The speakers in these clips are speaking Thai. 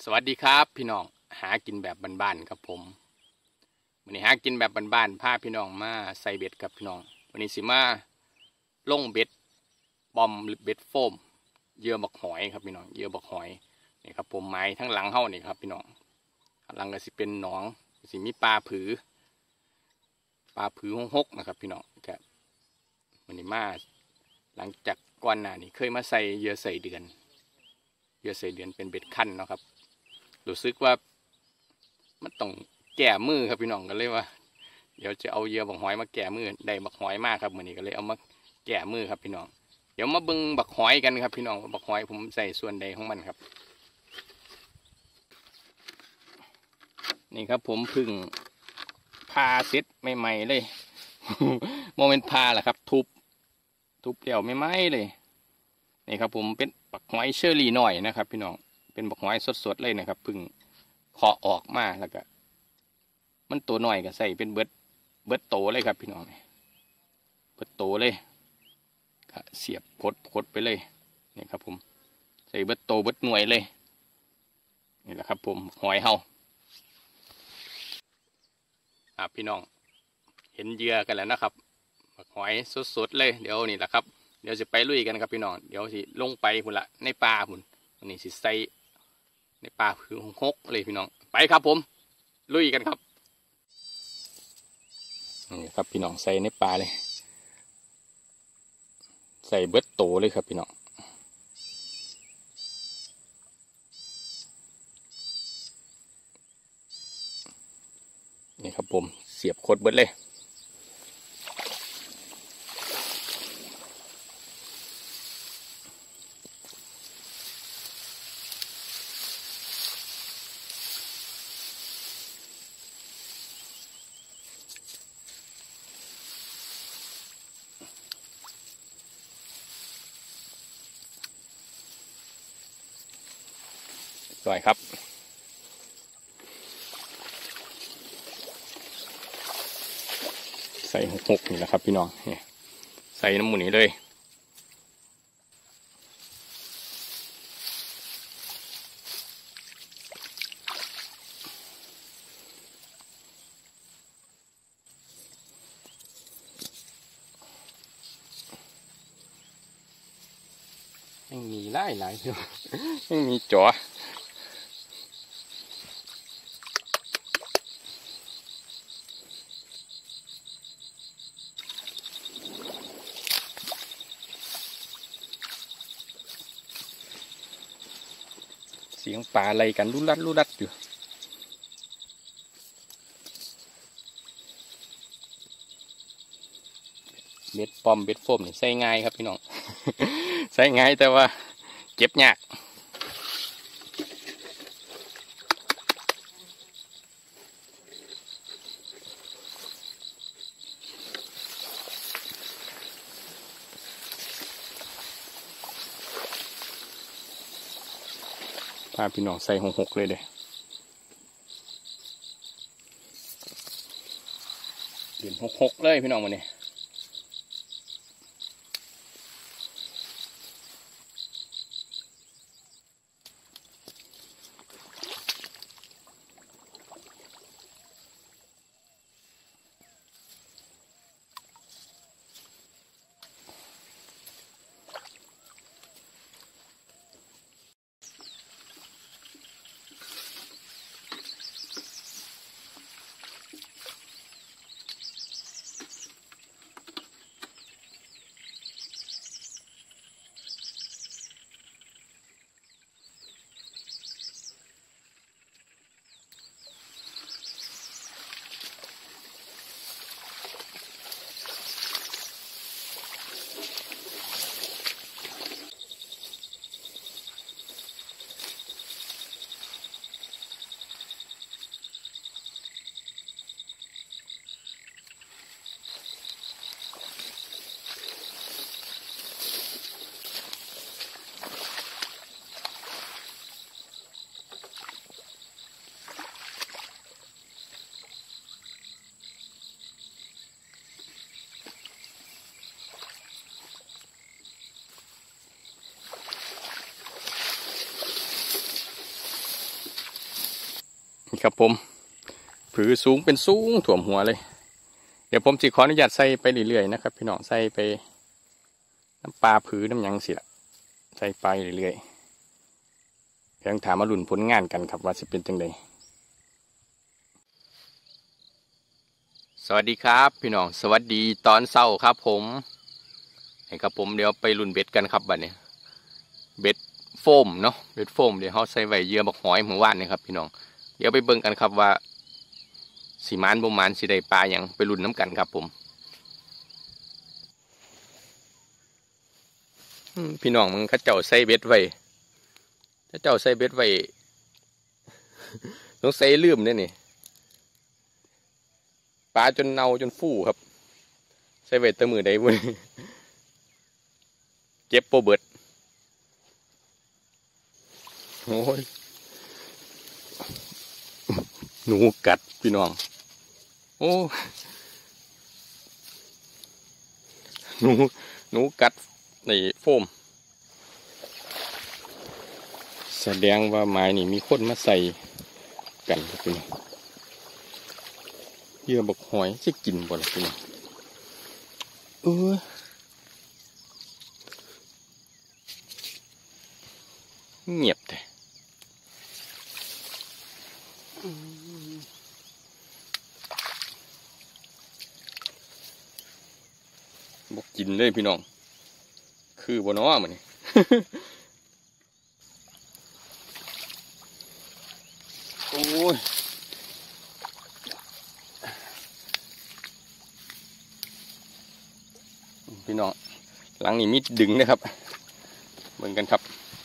สวัสดีครับพี่น้องหากินแบบบ้านๆครับผมวันนี้หากินแบบบ้านๆพาพี่น้องมาใส่เบ็ดกับพี่น้องวันนี้สิมาลงเบ็ดบอมหรือเบ็ดโฟมเหยื่อบักหอยครับพี่น้องเหยื่อบักหอยนี่ครับผมไม้ทั้งหลังเฮ้านี่ครับพี่น้องข้างหลังก็สิเป็นหนองสิมีปลาผือหกนะครับพี่น้องแกวันนี้มาหลังจากก่อนหน้านี้เคยมาใส่เหยื่อใส่เดือนเป็นเบ็ดขั้นเนาะครับรู้สึกว่ามันต้องแก้มือครับพี่น้องกันเลยว่าเดี๋ยวจะเอาเหยื่อบักหอยมาแก้มือได้บักหอยมากครับวันนี้ก็เลยเอามาแก้มือครับพี่น้องเดี๋ยวมาเบิ่งบักหอยกันครับพี่น้องบักหอยผมใส่ส่วนใดของมันครับนี่ครับผมพึ่งพาเซ็ตใหม่ๆเลย โมเมนต์พาแหละครับทุบเดี่ยวไม่ไหมเลยนี่ครับผมเป็นบักหอยเชอรี่หน่อยนะครับพี่น้องเป็นบักหอยสดๆเลยนะครับพึ่งเคาะออกมาแล้วก็มันตัวหน่อยก็ใส่เป็นเบิดโตเลยครับพี่น้องเบิดโตเลยเสียบกดไปเลยนี่ครับผมใส่เบิดโตเบิดหน่วยเลยนี่แหละครับผมหอยเฮาพี่น้องเห็นเหยื่อกันแล้วนะครับหอยสดๆเลยเดี๋ยวนี่แหละครับเดี๋ยวจะไปลุยกันครับพี่น้องเดี๋ยวสิลงไปพุ่นละในป่าพุ่นวันนี้สิใส่ในป่าคือหกเลยพี่น้องไปครับผมลุยกันครับนี่ครับพี่น้องใส่ในป่าเลยใส่เบิดโตเลยครับพี่น้องนี่ครับผมเสียบโคตรเบิดเลยสวยครับใส่หกนี่แหละครับพี่น้องนี่ใส่น้ำหมูนี้เลยยังมีหลายอยู่ ยังมีจ๋อเสียงปลาอะไรกันรุดัดอยู่เบ็ดปอมเบ็ดโฟมนี่ใส่ง่ายครับพี่น้อง ใส่ง่ายแต่ว่าเก็บยากพาพี่น้องใส่หกเลยเด้เดือนหกเลยพี่น้องวันนี้นี่ครับผมผือสูงเป็นสูงถ่วมหัวเลยเดี๋ยวผมสิขออนุญาตใส่ไปเรื่อยๆนะครับพี่น้องใส่ไปน้ำปลาผือน้ำหยังสิละใส่ไปเรื่อยๆเพียงถามมาลุ้นผลงานกันครับว่าจะเป็นจังไดสวัสดีครับพี่น้องสวัสดีตอนเช้าครับผมให้ครับผมเดี๋ยวไปลุ้นเบ็ดกันครับบัดนี้เบ็ดโฟมเนาะเบ็ดโฟมเดี๋ยวเขาใส่ไว้เยื่อบักหอยเมื่อวานนี่ครับพี่น้องเดี๋ยวไปเบิ่งกันครับว่าสีมานบ่มานสีได้ปลาอย่างไปลุ้นน้ำกันครับผมพี่น้องมึงเขาเจ้าใส่เบ็ดไว้เขาเจ้าใส่เบ็ดไว้ต้องใส่ลืมเนี่ยนี่ปลาจนเน่าจนฟู่ครับใส่ไว้แตะมือใดบุ้ยเจ็บโปเบิดโอ้ยหนูกัดพี่น้องโอ้หนูกัดในโฟมแสดงว่าไม้นี่มีคนมาใส่กันครับพี่น้องเยื่อบักหอยจะกินบ่ล่ะพี่น้องเงียบแต่บอกกินเลยพี่น้องคือบ่น้อมันนี่ โอ้ยพี่น้องหลังนี้มีดึงนะครับเหมือนกันครับ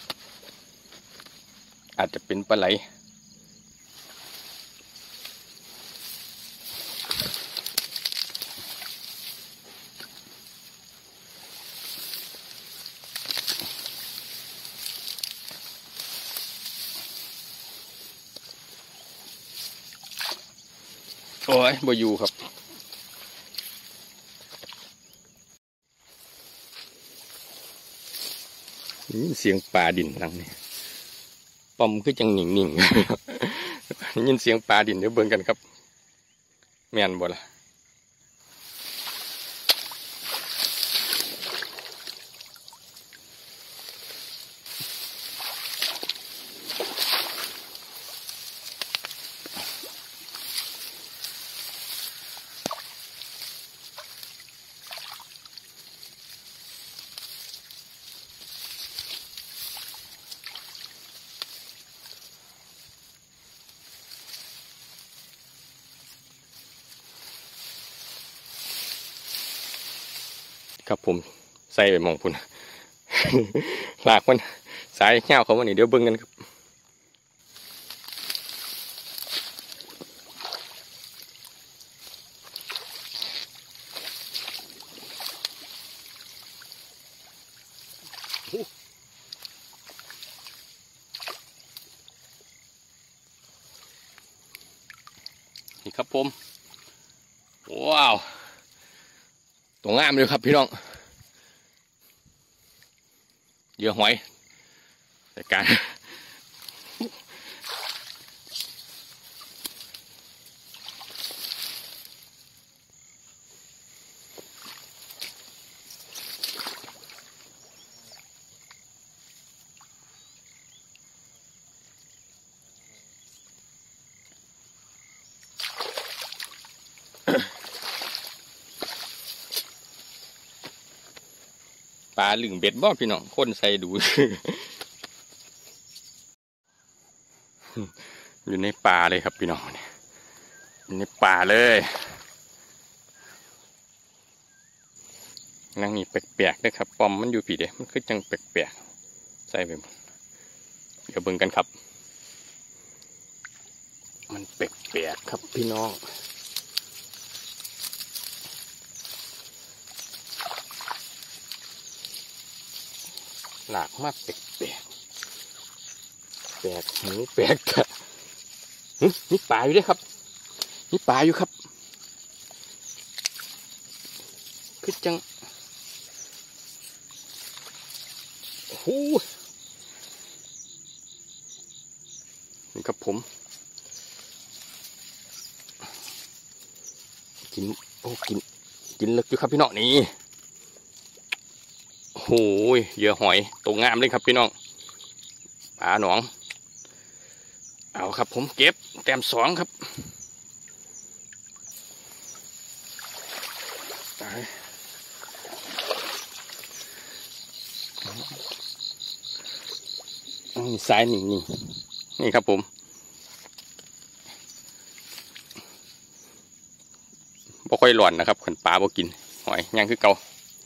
อาจจะเป็นปลาไหลโอ้ยบ่อยู่ครับเสียงปลาดินหลังนี้ปอมคือจังหนิ่งๆยินเสียงปลาดินเดี๋ยวเบิ่งกันครับแม่นบ่ล่ะครับผมใส่ไปมองพุ่น หลากมันสายเงาเขาวันนี้เดี๋ยวเบิ่งกันครับนี่ครับผมว้าวตัวงามเลยครับพี่น้องเยอะหอยแต่การปลาหลึงเบ็ดบ่พี่น้องคนใส่ดู อยู่ในป่าเลยครับพี่น้องอยู่ในป่าเลยนั่งนี่แปลกๆนะครับปอมมันอยู่ผีเด้มันคือจังแปลกๆใส่ไปหมดเดี๋ยวเบิ่งกันครับมันแปลกๆครับพี่น้องหลากมากแปลกแปลกหูแปลกกะมีปลาอยู่ด้วยครับมีปลาอยู่ครับคือจังโอ้โหนี่ครับผมกินโอ้กินลึกอยู่ครับพี่น้องนี่โอ้ยเหยื่อหอยตัวงามเลยครับพี่น้องปลาหนองเอาครับผมเก็บแต้มสองครับสายนี่ครับผมบ่ค่อยหล่อนนะครับขันปลาบ่กินหอยย่างคือเก่า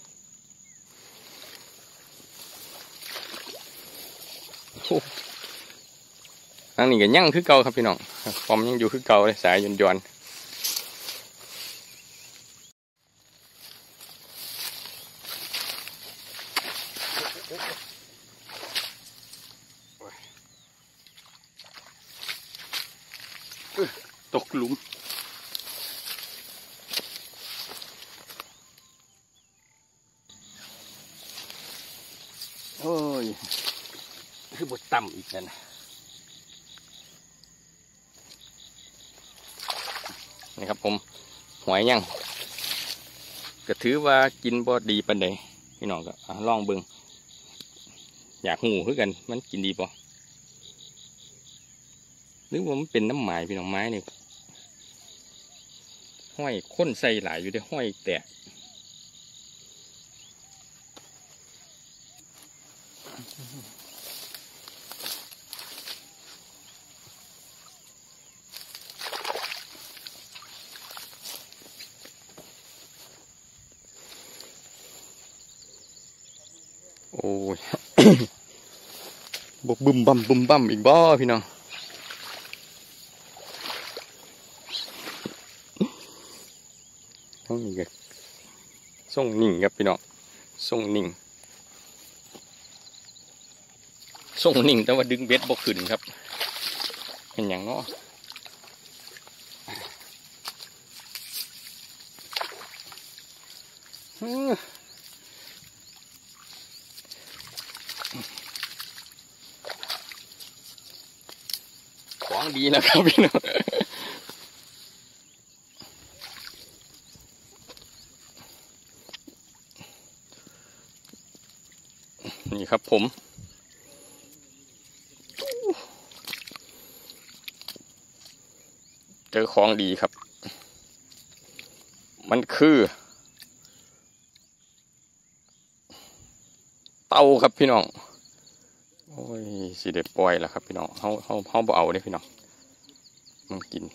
อันนี้ก็ย่างคือเก่าครับพี่น้องฟอมยังอยู่คือเก่าเลยสายย้อนตกหลุมโอ้ยคือบดต่ำอีกแล้วนะนี่ครับผมหอยย่างก็ถือว่ากินบ่ดีปานใดพี่น้องก็ลองเบิ่งอยากหูคือกันมันกินดีป่ะหรือว่ามันเป็นน้ำหมายพี่น้องไม้เนี่ยห้อยข้นใส่หลายอยู่ได้ห้อยแตะโอ้ย บกบึมบั่มอีกบ่พี่น้องต้องนี่ก็ส่งนิ่งครับพี่น้องส่งนิ่งแต่ว่าดึงเบ็ดบ่ขึ้นครับเห็นอย่างเนาะของดีนะครับพี่น้องนี่ครับผมเจอของดีครับมันคือเต่าครับพี่น้องโอ้ยสิเด็ดปล่อยแล้วครับพี่น้องเขาบ่เอาเลยพี่น้องมันกิน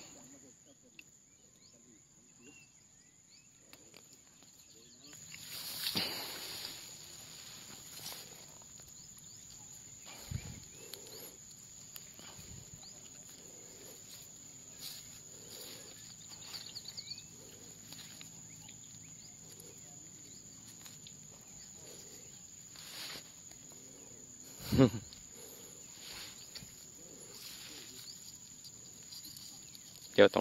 เดี๋ยว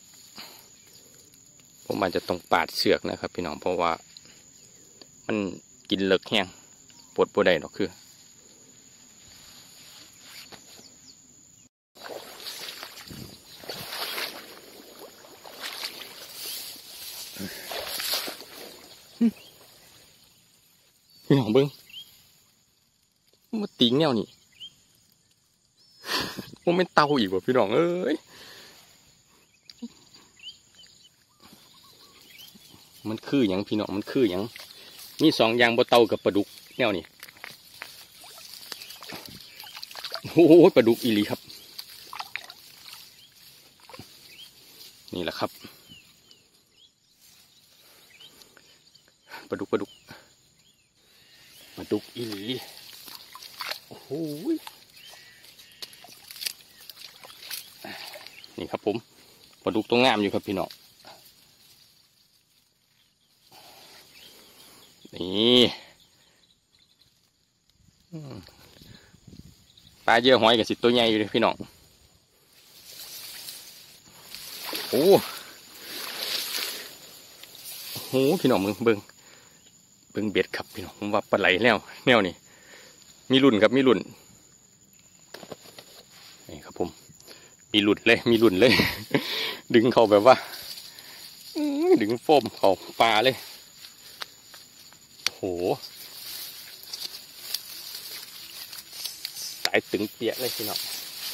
ผมอาจจะต้องปาดเสือกนะครับพี่น้องเพราะว่ามันกินเลิกแห้งปวดได้หรอกคือพี่น้องเบิ้งมันติงแนวนี่มันเป็นเตาอีกว่ะพี่น้องเอ้ยมันคืออย่างพี่น้องมันคืออย่างมีสองอย่างบ่เตากับปลาดุกแนวนี่โอ้โหปลาดุกอีหลีครับนี่แหละครับปลาดุกอีหลีโอ้โหนี่ครับผมปลาดุกตัวงามอยู่ครับพี่น้องนี่ปลาเยอะหอยกับสิตัวใหญ่อยู่เลยพี่น้องโอ้โหพี่น้องเบิ่งเบ็ดครับพี่น้องผมว่าปลาไหลแล้วแนวนี่มีรุ่นครับมีรุ่นนี่ครับผมมีรุ่นเลย ดึงเขาแบบว่าดึงโฟมเขาปลาเลยโหสายตึงเปียกเลยพี่น้อง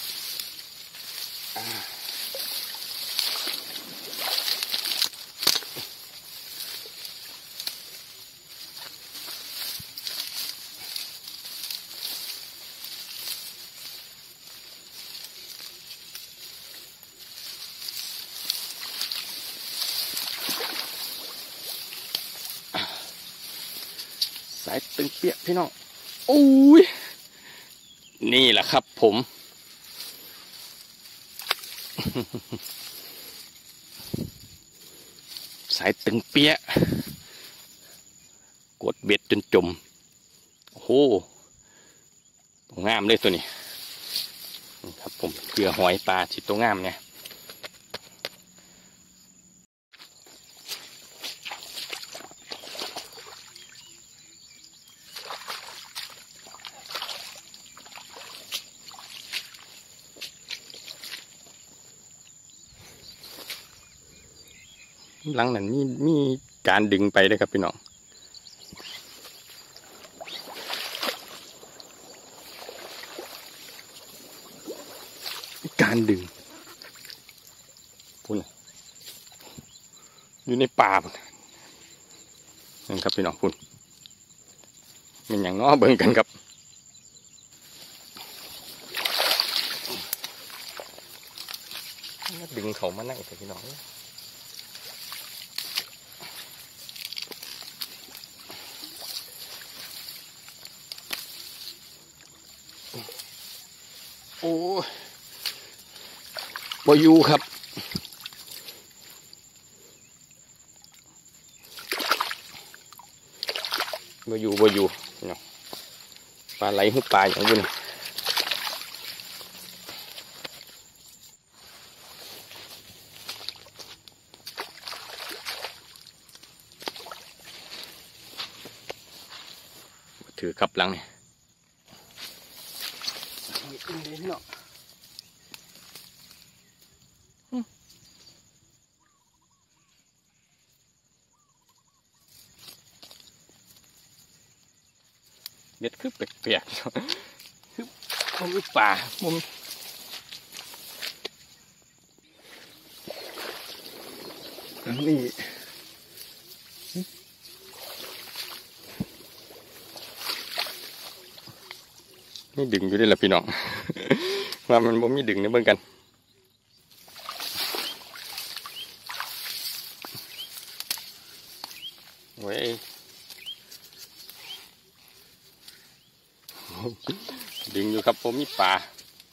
สายตึงเปียกพี่น้องโอ้ยนี่แหละครับผมสายตึงเปียกกดเบ็ดจนจมโอ้โหงามเลยตัวนี้ครับผมเกลือหอยปลาชิดตัวงามเนี่ยหลังนั้นมีการดึงไปเลยครับพี่น้องการดึงพุ่นอยู่ในป่าพุ่นนั่นครับพี่น้องพุ่นมันอย่างน้อเบิ่งกันครับดึงเขามานั่งกับพี่น้องโอ้บอยู่ครับบอยู่เนาะปลาไหลหุบปลาอย่างนี้ถือกับหลังเนี่ยเด็ดคือแปลกๆคือมันมีป่ามันนี่นี่ดึงอยู่ด้วยล่ะพี่น้องว่ามันบ่มีดึงเนี่ยเบิ่งกันเว้ยดึงอยู่ครับผมมีป่า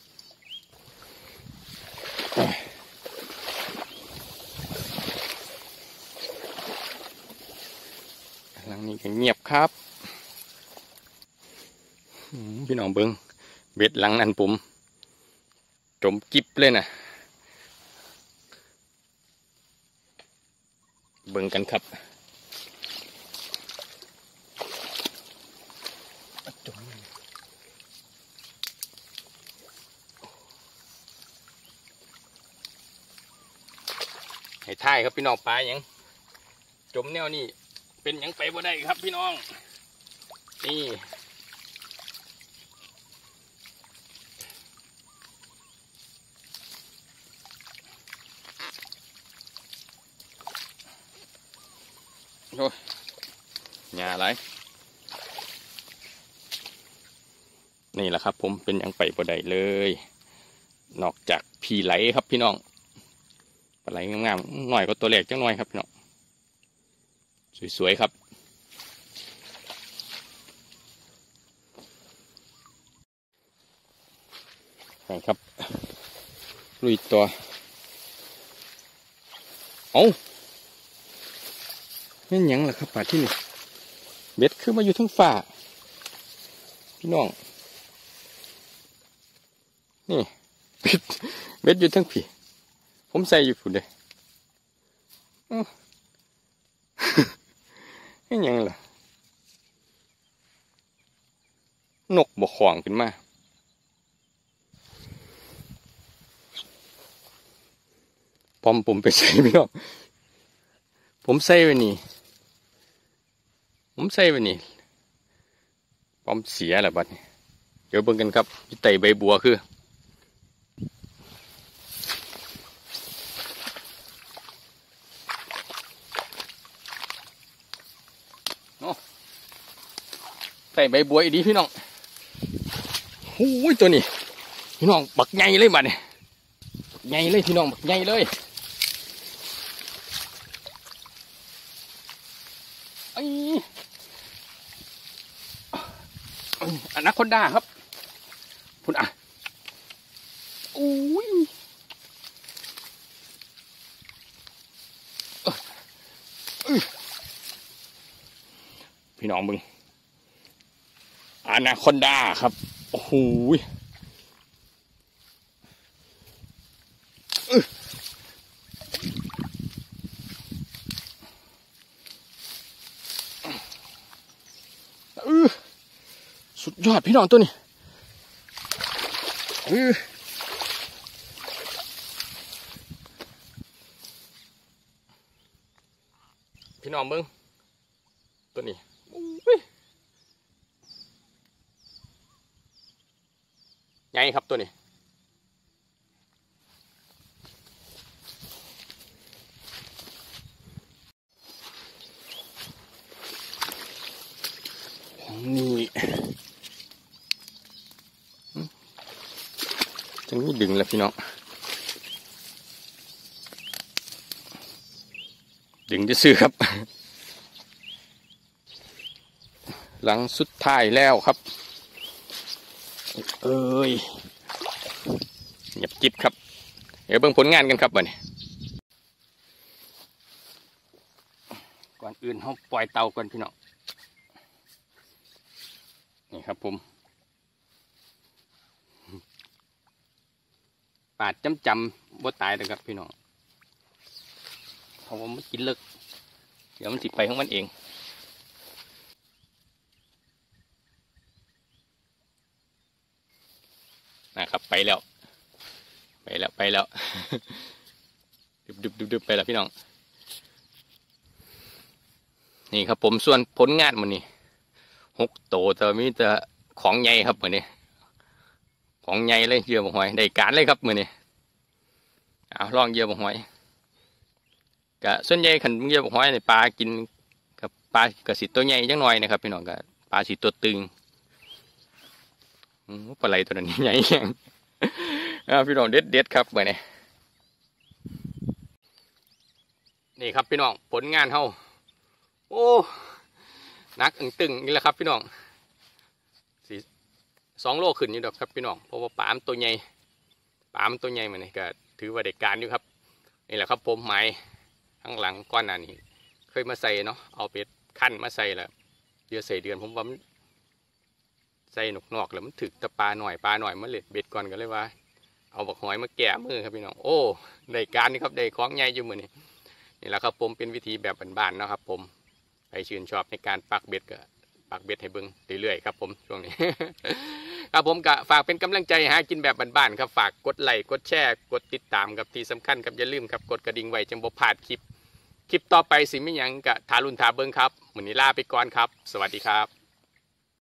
หลังนี้ก็เงียบครับพี่น้องเบิ้งเบ็ดหลังนั้นผมจมกิ๊บเลยนะเบิ้งกันครับให้ท่ายครับพี่น้องปลาอย่างจมแนวนี่เป็นอย่างไปบ่ได้ครับพี่น้องนี่โอ้ยหญ้าอะไรนี่แหละครับผมเป็นอย่างไปบ่ได้เลยนอกจากพี่ไหลครับพี่น้องปลาไหลงามๆหน่อยก็ตัวเล็กจังหน่อยครับพี่น้องสวยๆครับไปครับลุยตัวเอานี่ยังล่ะครับป่าที่นี่เบ็ดขึ้นมาอยู่ทั้งฝ่าพี่น้องนี่เบ็ดอยู่ทั้งผีผมใส่อยู่ฝุ่นเลยนี่ยังล่ะนกบกขวางขึ้นมาพอผมไปใส่พี่น้องผผมใส่ไว้นี่ผมเสียแหละบัดนี้เดี๋ยวเบิ่งกันครับที่ไต่ใบบัวคือไต่ใบบัวอีดีพี่น้องหูยตัวนี้พี่น้องบักใหญ่เลยบัดนี้ใหญ่เลยพี่น้องบักใหญ่เลยอนาคอนดาครับคุณอ่ะอุ้ยพี่น้องมึงอนาคอนดาครับโอ้โหสุดยอดพี่น้องตัวนี้พี่น้องมึงตัวนี้ใหญ่ครับตัวนี้นี่จังนี้ดึงแล้วพี่น้องดึงจะซื้อครับหลังสุดท้ายแล้วครับเอ้ยเงียบกิ๊บครับเดี๋ยวเบิ่งผลงานกันครับวันนี้ก่อนอื่นเขาปล่อยเตาก่อนพี่น้องนี่ครับผมปาดจำบ่ตายนะครับพี่น้องเพราะว่ามันกินเลิกเดี๋ยวมันสิไปของมันเองนะครับไปแล้วดึบไปแล้วพี่น้องนี่ครับผมส่วนผลงานมันนี่6 โตแต่มีแต่ของใหญ่ครับเหมือนนี้ของใหญ่เลยเหยื่อบ่หอยได้การเลยครับเหมือนนี้เอาลองเหยื่อบ่หอยกะส่วนใหญ่ขันเหยื่อบ่หอยในปลากินกับปลากระสิตัวใหญ่จังหน่อยนะครับพี่น้องกับปลาสีตัวตึงปลาไหลตัวนั้นใหญ่แข็งพี่น้องเด็ดครับเหมือนนี้นี่ครับพี่น้องผลงานเฮาโอ้นักตึงนี่แหละครับพี่น้อง2 โลขึ้นอยู่ดอกครับพี่น้องเพราะว่าปลามันตัวใหญ่เหมือนนี้ก็ถือว่าได้การอยู่ครับนี่แหละครับผมหมายข้างหลังก้อนหน้านี้เคยมาใส่เนาะเอาเป็ดขั้นมาใส่แล้วเดือนผมว่ามันใส่นอกแล้วมันถึกตะปลาหน่อยมันเล็ดเบ็ดก่อนก็เลยว่าเอาบักหอยมาแกะมือครับพี่น้องโอ้ได้การนี่ครับได้ของใหญ่อยู่มือนี่แหละครับผมเป็นวิธีแบบบ้านๆนะครับผมใครชื่นชอบในการปักเบ็ดก็ปักเบ็ดให้เบิ้งเรื่อยๆครับผมช่วงนี้ ครับผมก็ฝากเป็นกำลังใจหากินแบบบ้านๆครับฝากกดไลค์กดแชร์กดติดตามกับที่สำคัญครับอย่าลืมครับกดกระดิ่งไว้จังบ่พลาดคลิปต่อไปสิไม่ยังกะทารุณทาเบิ้งครับมื้อนี้ลาไปก่อนครับสวัสดีครับ